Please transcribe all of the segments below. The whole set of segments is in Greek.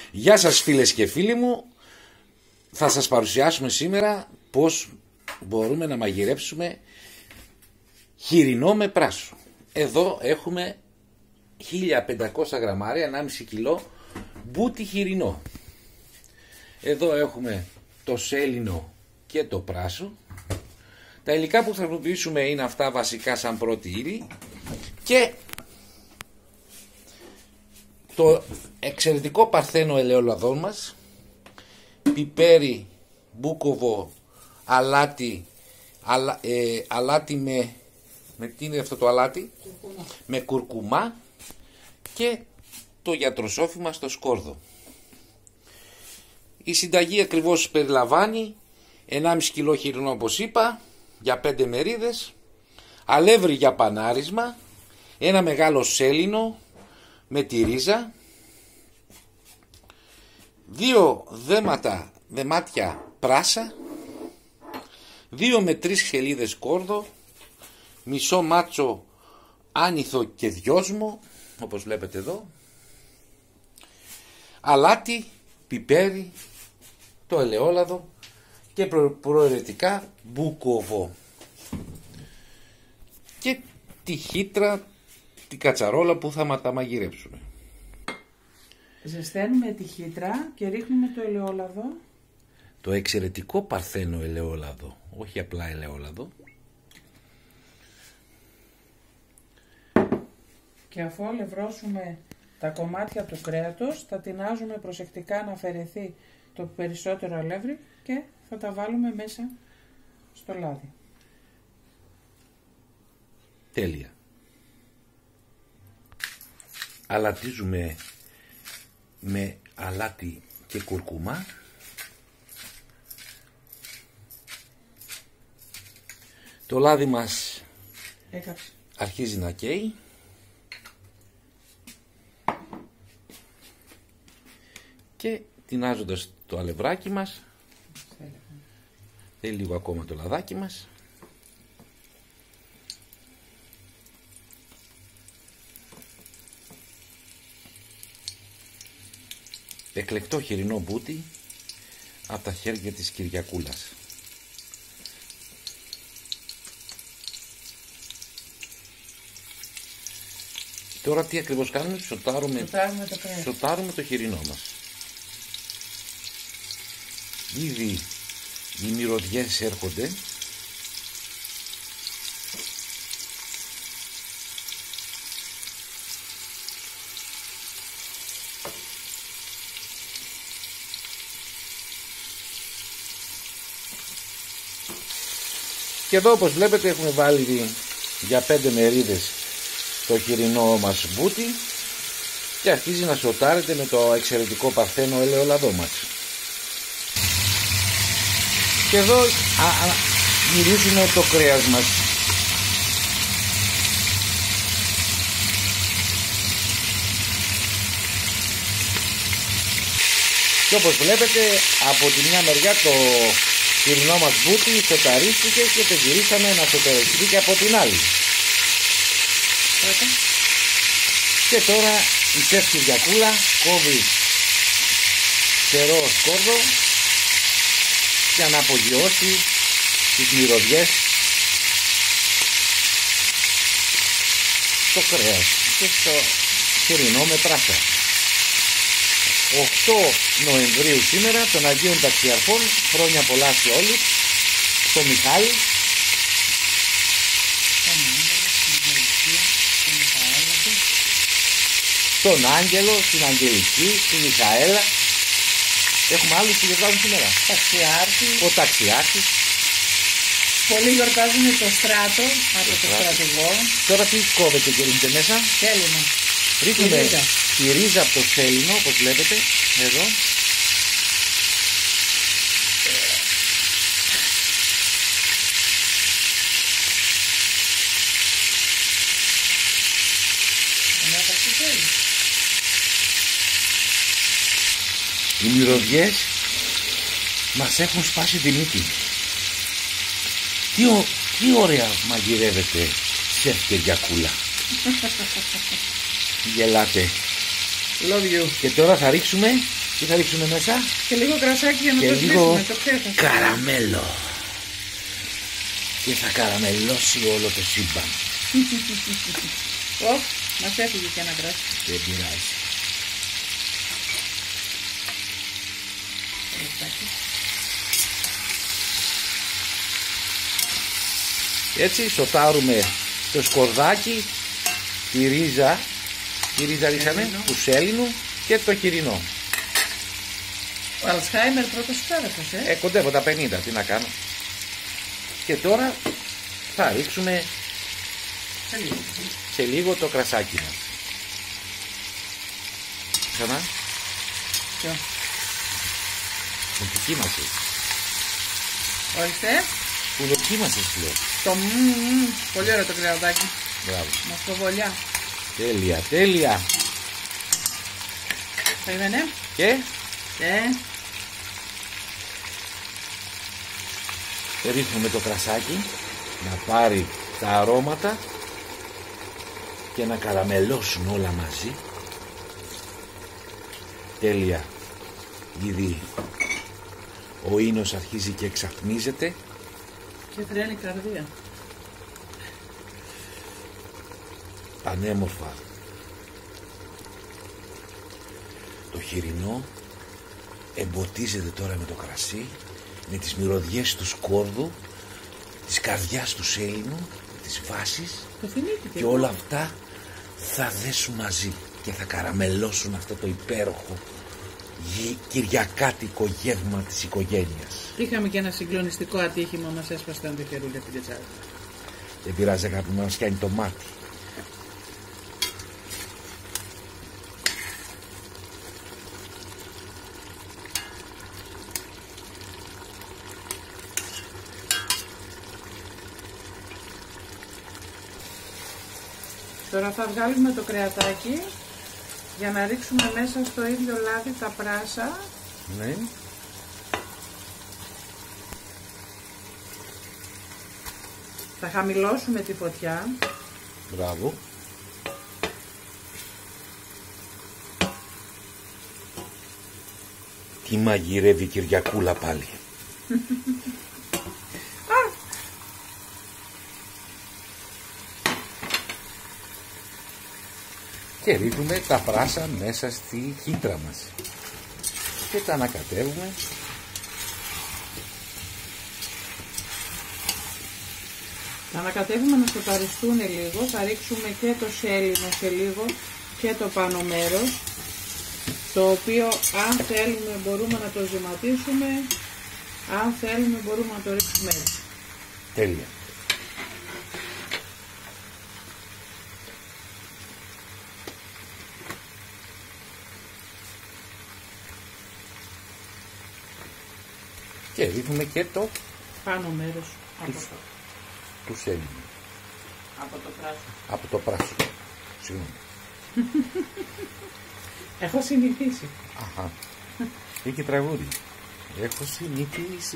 Γεια σας φίλες και φίλοι μου. Θα σας παρουσιάσουμε σήμερα πώς μπορούμε να μαγειρέψουμε χοιρινό με πράσο. Εδώ έχουμε 1500 γραμμάρια, 1,5 κιλό μπούτι χοιρινό. Εδώ έχουμε το σέλινο και το πράσο. Τα υλικά που θα χρησιμοποιήσουμε είναι αυτά βασικά σαν πρώτη ύλη και το εξαιρετικό παρθένο ελαιόλαδό μας, πιπέρι, μπούκοβο, αλάτι με τι είναι αυτό το αλάτι, με κουρκουμά και το γιατροσόφι στο σκόρδο. Η συνταγή ακριβώς περιλαμβάνει 1,5 κιλό χοιρινό όπως είπα για 5 μερίδες, αλεύρι για πανάρισμα, ένα μεγάλο σέλινο με τη ρίζα, 2 δεμάτια πράσα, 2 με 3 χελίδες σκόρδο, μισό μάτσο άνηθο και δυόσμο όπως βλέπετε εδώ, αλάτι, πιπέρι, το ελαιόλαδο και προαιρετικά μπούκοβο και τη χύτρα, τη κατσαρόλα που θα τα μαγειρέψουμε. Ζεσταίνουμε τη χύτρα και ρίχνουμε το ελαιόλαδο. Το εξαιρετικό παρθένο ελαιόλαδο, όχι απλά ελαιόλαδο. Και αφού αλευρώσουμε τα κομμάτια του κρέατος, θα τεινάζουμε προσεκτικά να αφαιρεθεί το περισσότερο αλεύρι και θα τα βάλουμε μέσα στο λάδι. Τέλεια. Αλατίζουμε με αλάτι και κουρκουμά. Το λάδι μας αρχίζει να καίει. Και τεινάζοντας το αλευράκι μας, θέλει λίγο ακόμα το λαδάκι μας. Εκλεκτό χοιρινό μπούτι από τα χέρια της Κυριακούλας. Τώρα τι ακριβώς κάνουμε? Σοτάρουμε το χοιρινό μας. Ήδη οι μυρωδιές έρχονται. Και εδώ όπως βλέπετε έχουμε βάλει για 5 μερίδες το χοιρινό μας μπούτι και αρχίζει να σοτάρεται με το εξαιρετικό παρθένο ελαιόλαδό μας. Και εδώ μυρίζουμε το κρέας μας. Και όπως βλέπετε από τη μια μεριά το χοιρινό μας μπούτι σοταρίστηκε και το γυρίσαμε να σοταριστεί και από την άλλη. Και τώρα η σεφ Κυριακούλα κόβει ξερό σκόρδο για να απογειώσει τις μυρωδιές στο κρέας και στο χοιρινό με πράσα. 8 Νοεμβρίου σήμερα, των Αγίων Ταξιαρχών, χρόνια πολλά σε όλους, στο Μιχάλη, στον Άγγελο, στην Αγγελική, στη Μιχαέλα. Έχουμε άλλους που γιορτάζουν σήμερα. Ο Ταξιάρχης. Πολλοί γιορτάζουν το στράτο από το στρατηγό. Τώρα τι κόβεται και ρίχνετε μέσα? Σέλινο. Ρίχνουμε τη ρίζα από το σέλινο όπως βλέπετε εδώ. Οι μυρωδιές μας έχουν σπάσει τη μύτη. Τι ωραία μαγειρεύεται σεφ Κυριακούλα. Γελάτε. Love you. Και τώρα θα ρίξουμε Τι θα ρίξουμε μέσα? Και λίγο κρασάκι για να και το λίγο σβήσουμε, το ξέχασα. καραμέλο. Και θα καραμελώσει όλο το σύμπαν. Μας έφυγε και ένα κράσι. Δεν πειράζει. Έτσι σοτάρουμε το σκορδάκι, τη ρίζα ρίξαμε, του σέλινου και το χοιρινό. Ο Αλσχάιμερ πρώτος πέρασες, Κοντεύω τα 50, τι να κάνω. Και τώρα θα ρίξουμε σε λίγο το κρασάκι μας. Ξανά. Ποιο? Που δοκίμασες. Ορίστε. Που δοκίμασες λέω. Το πολύ ωραίο το κρεατάκι. Μπράβο. Μοσχοβολιά. Τέλεια, τέλεια. Περίμενε. Και ρίχνουμε το κρασάκι να πάρει τα αρώματα και να καραμελώσουν όλα μαζί. Τέλεια. Ήδη ο ίνος αρχίζει και εξατμίζεται. Και τρένει η καρδία. Πανέμορφα. Το χοιρινό εμποτίζεται τώρα με το κρασί, με τις μυρωδιές του σκόρδου, της καρδιάς του σέλινου, της βάσης, και όλα αυτά θα δέσουν μαζί και θα καραμελώσουν αυτό το υπέροχο κυριακάτικο γεύμα της οικογένειας. Είχαμε και ένα συγκλονιστικό ατύχημα, μας έσπασε το χερούλι από την κετσάδα. Δεν πειράζει αγάπη μου, μας κάνει το μάτι. Τώρα θα βγάλουμε το κρεατάκι για να ρίξουμε μέσα στο ίδιο λάδι τα πράσα. Ναι. Θα χαμηλώσουμε τη φωτιά. Μπράβο. Τι μαγειρεύει η Κυριακούλα πάλι. Και ρίχνουμε τα πράσα μέσα στη χύτρα μας και τα ανακατεύουμε. Θα ανακατεύουμε να σοταριστούν λίγο. Θα ρίξουμε και το σέλινο σε λίγο και το πάνω μέρος, το οποίο αν θέλουμε μπορούμε να το ζυματίσουμε, αν θέλουμε μπορούμε να το ρίξουμε έτσι. Τέλεια. Και ρίχνουμε και το Πάνω μέρος του σέλινου. από το πράσο. Από το πράσο. Συγγνώμη. Έχω συνηθίσει. Αχα. Είχε τραγούδι. Έχω συνηθίσει.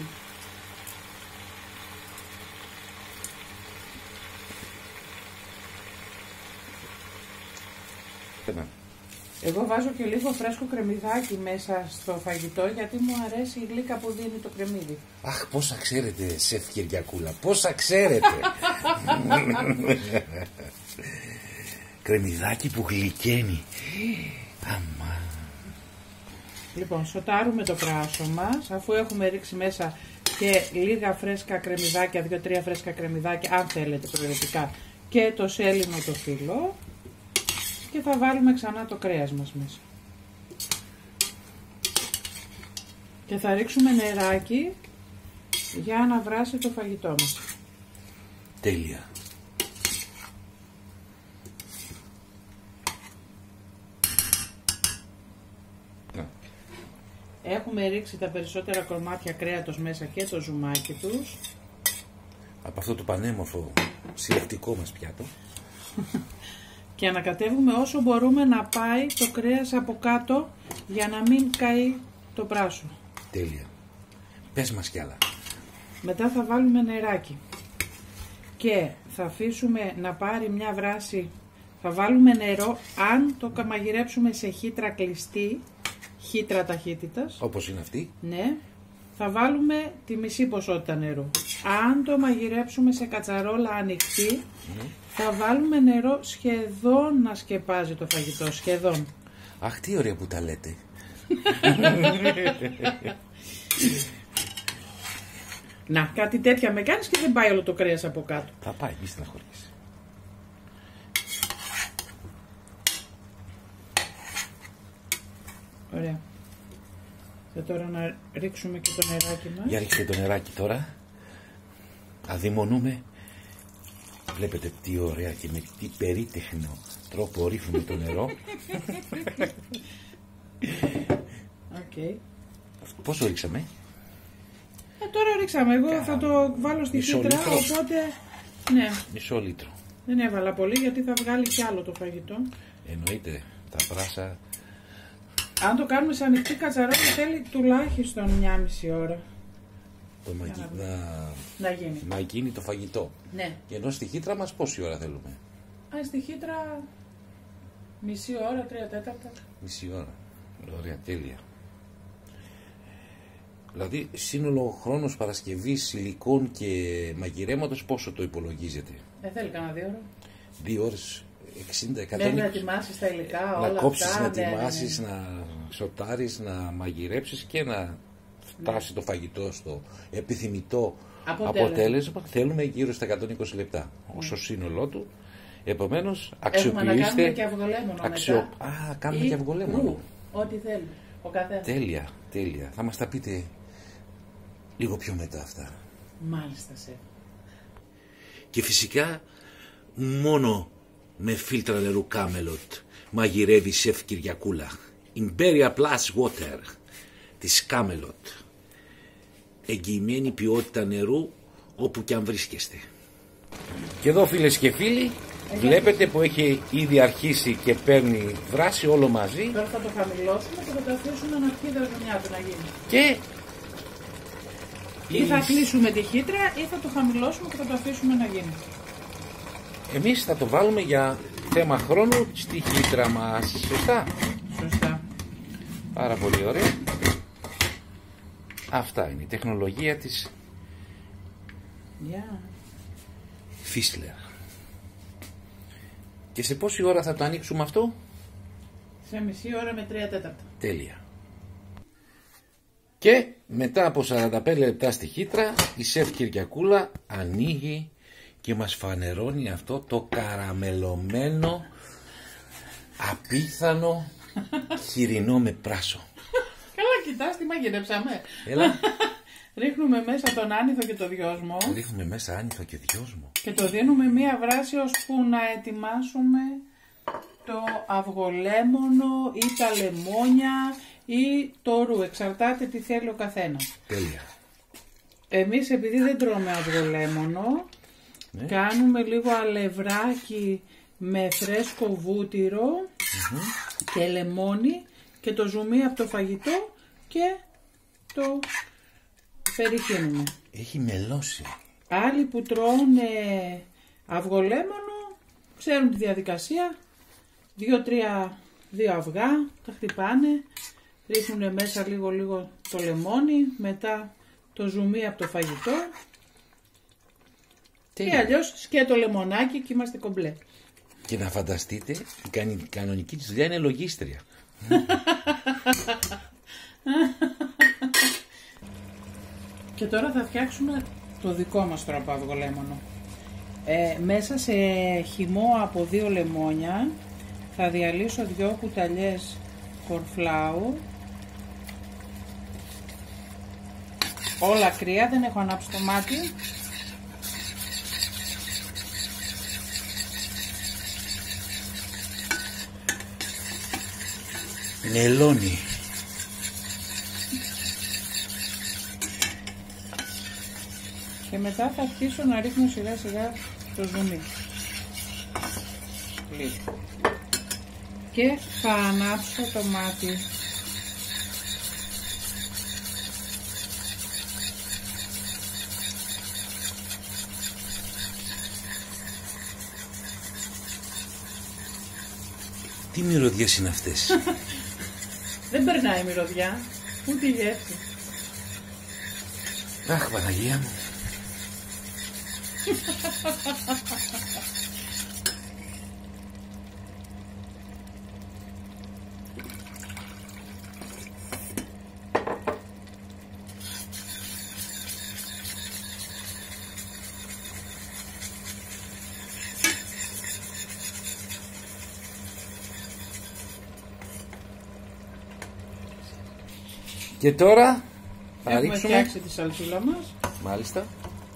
Εγώ βάζω και λίγο φρέσκο κρεμμυδάκι μέσα στο φαγητό, γιατί μου αρέσει η γλύκα που δίνει το κρεμμύδι. Αχ, πόσα ξέρετε, σεφ Κυριακούλα, πόσα ξέρετε. Κρεμμυδάκι που γλυκαίνει. Αμά. Λοιπόν, σοτάρουμε το πράσο μας, αφού έχουμε ρίξει μέσα και λίγα φρέσκα κρεμμυδάκια, 2-3 φρέσκα κρεμμυδάκια, αν θέλετε προαιρετικά, και το σέλινο το φύλλο. Και θα βάλουμε ξανά το κρέας μας μέσα. Και θα ρίξουμε νεράκι για να βράσει το φαγητό μας. Τέλεια. Έχουμε ρίξει τα περισσότερα κομμάτια κρέατος μέσα και το ζουμάκι τους. Από αυτό το πανέμορφο συλλεκτικό μας πιάτο. Και ανακατεύουμε όσο μπορούμε να πάει το κρέας από κάτω για να μην καεί το πράσο. Τέλεια. Πες μας κι άλλα. Μετά θα βάλουμε νεράκι και θα αφήσουμε να πάρει μια βράση. Θα βάλουμε νερό, αν το μαγειρέψουμε σε χύτρα κλειστή, χύτρα ταχύτητας. Όπως είναι αυτή. Ναι. Θα βάλουμε τη μισή ποσότητα νερού. Αν το μαγειρέψουμε σε κατσαρόλα ανοιχτή, θα βάλουμε νερό σχεδόν να σκεπάζει το φαγητό. Σχεδόν. Αχ, τι ωραία που τα λέτε. Να, κάτι τέτοια με κάνεις και δεν πάει όλο το κρέας από κάτω. Θα πάει, μη στεναχωρείς. Ωραία. Θα τώρα να ρίξουμε και το νεράκι μας. Για ρίξτε το νεράκι τώρα. Αδειμονούμε. Βλέπετε τι ωραία και με τι περίτεχνο τρόπο ρίχνουμε το νερό. Okay. Πόσο ρίξαμε? Τώρα ρίξαμε. Εγώ θα το βάλω στη μισό χύτρα, λίτρο. οπότε... Ναι. Μισό λίτρο. Δεν έβαλα πολύ γιατί θα βγάλει κι άλλο το φαγητό. Εννοείται, τα πράσα. Αν το κάνουμε σε ανοιχτή κατσαρόλα θέλει τουλάχιστον 1,5 ώρα. Να γίνει το φαγητό. Ναι. Και ενώ στη χύτρα μας πόση ώρα θέλουμε? Στη χύτρα μισή ώρα, 3/4. Μισή ώρα. Ωραία, τέλεια. Δηλαδή σύνολο χρόνος παρασκευής υλικών και μαγειρέματος πόσο το υπολογίζετε? Δεν θέλει κανένα 2 ώρα. 2 ώρες, 60-100. Μέχρι να ετοιμάσεις τα υλικά, όλα να κόψεις, αυτά, να ετοιμάσεις, να σοτάρεις, να μαγειρέψεις και να φτάσει το φαγητό στο επιθυμητό αποτέλεσμα. Θέλουμε γύρω στα 120 λεπτά ως σύνολό του. Επομένως αξιοποιήστε. Έχουμε να κάνουμε και αυγολέμονο μετά. Κάνουμε και αυγολέμονο. Ό,τι θέλει ο καθένας. Τέλεια, τέλεια. Θα μας τα πείτε λίγο πιο μετά αυτά. Μάλιστα, σεφ. Και φυσικά μόνο με φίλτρα νερού Camelot μαγειρεύει σεφ Κυριακούλα. Imperial Plus Water της Camelot. Εγγυημένη ποιότητα νερού όπου και αν βρίσκεστε. Και εδώ φίλες και φίλοι, βλέπετε που έχει ήδη αρχίσει και παίρνει δράση όλο μαζί. Τώρα θα το χαμηλώσουμε και θα το αφήσουμε να πιει η δραγωνιά του να γίνει. Και ή θα κλείσουμε τη χύτρα ή θα το χαμηλώσουμε και θα το αφήσουμε να γίνει. Εμείς θα το βάλουμε για θέμα χρόνου στη χύτρα μας. Σωστά? Σωστά. Πάρα πολύ ωραία. Αυτά είναι η τεχνολογία της Φίσλερ. Και σε πόση ώρα θα το ανοίξουμε αυτό? Σε μισή ώρα με 3/4. Τέλεια. Και μετά από 45 λεπτά στη χύτρα η σεφ Κυριακούλα ανοίγει και μας φανερώνει αυτό το καραμελωμένο απίθανο χοιρινό με πράσο. Καλά, κοιτάς τι μαγειρέψαμε. Έλα. Ρίχνουμε μέσα τον άνηθο και το δυόσμο. Ρίχνουμε μέσα άνηθο και δυόσμο. Και το δίνουμε μία βράση ώσπου να ετοιμάσουμε το αυγολέμονο ή τα λεμόνια ή το ρου. Εξαρτάται τι θέλει ο καθένας. Τέλεια. Εμείς επειδή δεν τρώμε αυγολέμονο, κάνουμε λίγο αλευράκι με φρέσκο βούτυρο και λεμόνι και το ζουμί από το φαγητό και το περιχύνουμε. Έχει μελώσει. Άλλοι που τρώνε αυγολέμονο ξέρουν τη διαδικασία. 2 αυγά, τα χτυπάνε, ρίχνουν μέσα λίγο το λεμόνι, μετά το ζουμί από το φαγητό. Ή αλλιώς σκέτο λεμονάκι και είμαστε κομπλέ. Και να φανταστείτε, η κανονική της δουλειά είναι λογίστρια. Και τώρα θα φτιάξουμε το δικό μας τρόπο αυγολέμονο. Μέσα σε χυμό από 2 λεμόνια θα διαλύσω 2 κουταλιές κορφλάου. Όλα κρύα, δεν έχω ανάψει το μάτι. Μελώνει. Και μετά θα αρχίσω να ρίχνω σιγά σιγά το ζουμί. Λίγο. Και θα ανάψω το μάτι. Τι μυρωδιές είναι αυτές? Δεν περνάει η μυρωδιά, ούτε η γεύση. Αχ, Παναγία μου. Και τώρα θα έχουμε ρίξουμε... φτιάξει τη σαλσούλα μας. Μάλιστα.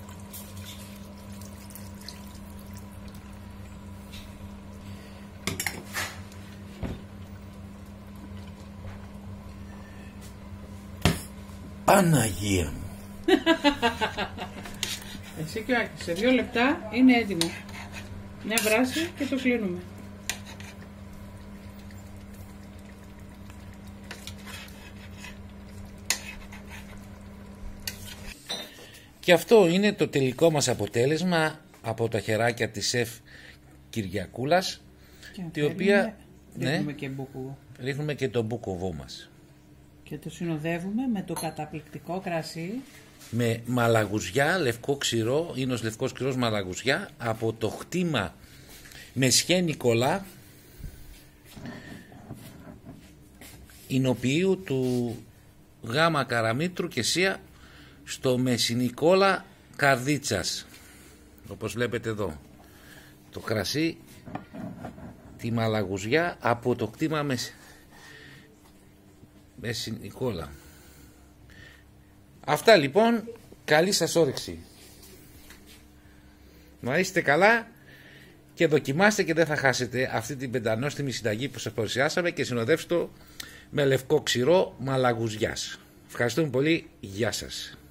Παναγία μου. Εσύ και ο Άκης, σε 2 λεπτά είναι έτοιμο. Μια βράση και το κλείνουμε. Και αυτό είναι το τελικό μας αποτέλεσμα από τα χεράκια της σεφ Κυριακούλας, Και η οποία ρίχνουμε και μπουκου. ρίχνουμε και το μπουκοβό μας. Και το συνοδεύουμε με το καταπληκτικό κρασί. Με μαλαγουζιά, λευκό ξηρό, ίνος λευκός ξηρός μαλαγουζιά, από το χτήμα Μεσχέ Νικολά, εινοποιείου του Γάμα Καραμήτρου και Σία, στο Μεσηνικόλα Καρδίτσας, όπως βλέπετε εδώ το κρασί, τη μαλαγουζιά από το κτήμα Μεσηνικόλα. Αυτά λοιπόν, καλή σας όρεξη, να είστε καλά και δοκιμάστε και δεν θα χάσετε αυτή την πεντανόστιμη συνταγή που σας παρουσιάσαμε και συνοδεύστε το με λευκό ξηρό μαλαγουζιάς. Ευχαριστούμε πολύ, γεια σας.